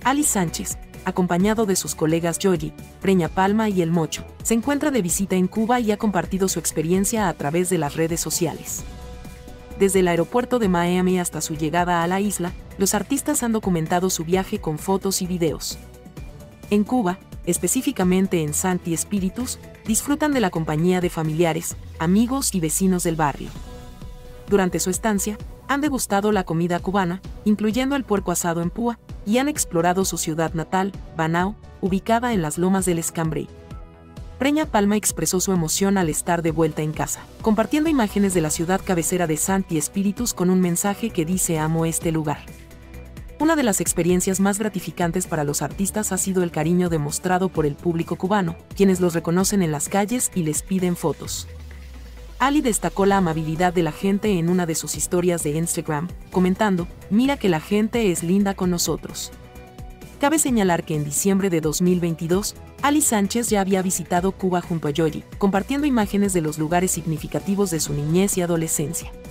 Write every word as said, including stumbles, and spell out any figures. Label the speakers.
Speaker 1: Ali Sánchez, acompañado de sus colegas Yoyi, Preña Palma y El Mocho, se encuentra de visita en Cuba y ha compartido su experiencia a través de las redes sociales. Desde el aeropuerto de Miami hasta su llegada a la isla, los artistas han documentado su viaje con fotos y videos. En Cuba, específicamente en Santi Espíritus, disfrutan de la compañía de familiares, amigos y vecinos del barrio. Durante su estancia, han degustado la comida cubana, incluyendo el puerco asado en púa, y han explorado su ciudad natal, Banao, ubicada en las lomas del Escambray. Preña Palma expresó su emoción al estar de vuelta en casa, compartiendo imágenes de la ciudad cabecera de Santi Espíritus con un mensaje que dice: "Amo este lugar". Una de las experiencias más gratificantes para los artistas ha sido el cariño demostrado por el público cubano, quienes los reconocen en las calles y les piden fotos. Ali destacó la amabilidad de la gente en una de sus historias de Instagram, comentando: "Mira que la gente es linda con nosotros". Cabe señalar que en diciembre de dos mil veintidós, Ali Sánchez ya había visitado Cuba junto a Yoyi, compartiendo imágenes de los lugares significativos de su niñez y adolescencia.